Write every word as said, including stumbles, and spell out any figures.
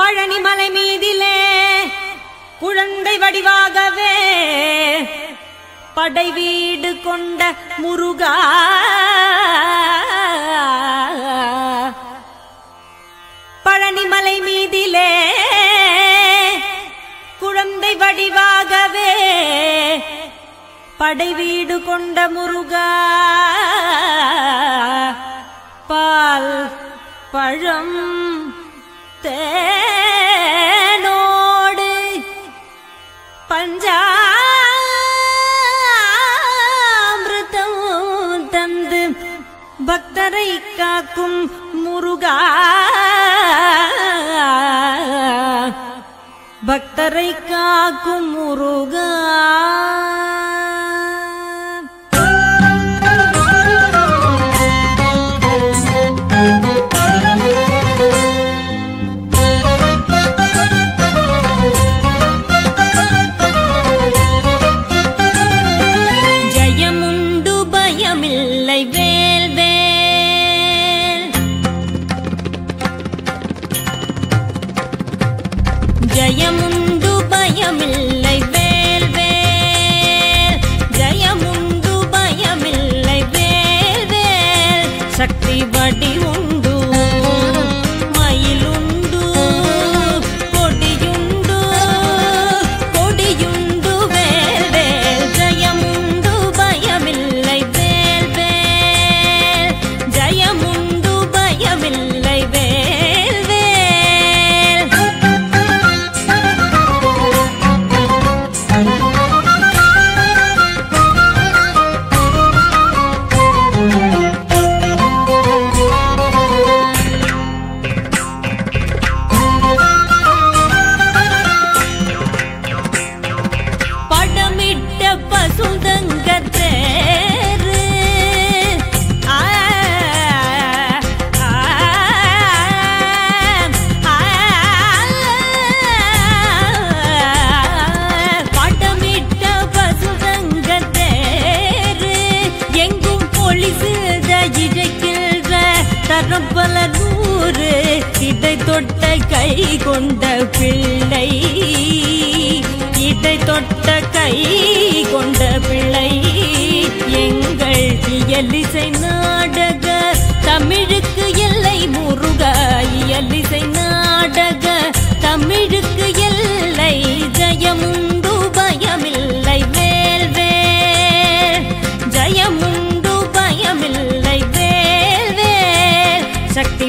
பழனி மலை மீதிலே குழந்தை வடிவாகவே படை வீடு கொண்ட முருகா பழனி மலை மீதிலே குழந்தை வடிவாகவே படை வீடு கொண்ட முருகா பால் பழம் தேனோடு பஞ்சாமிர்தம் தந்து பக்தரை காக்கும் முருகா பக்தரை காக்கும் முருகா ஜயமுண்டு பயமில்லை வேல் வேல் ஜயமுண்டு பயமில்லை வேல் வேல் சக்தி வடி உண்டு மயிலுண்டு கொடியுண்டு கொடியுண்டு வேல் வேல் ஜயமுண்டு பயமில்லை வேல் வேல் ஜயமுண்டு பயமில்லை வேல் பல நூறு இடை தொட்ட கை கொண்ட பிள்ளை இடை தொட்ட கை கொண்ட பிள்ளை எங்கள் இயலிசை நாடக தமிழுக்கு எல்லை முருகா இயலிசை நாடக தமிழுக்கு எல்லை ஜயமுண்டு பயமில்லை வேல் வேல் ஜயமுண்டு பயமில்லை வேல் வேல் சக்தி